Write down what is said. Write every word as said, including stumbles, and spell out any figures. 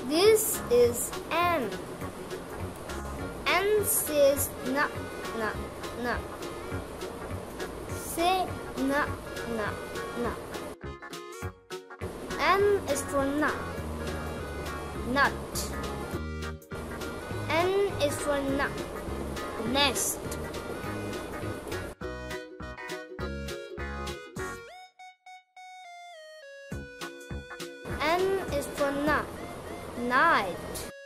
This is N. N says na, na, na. Say na, na, na. N is for nut. Nut. N is for nut. Nest. N is for nut. Night.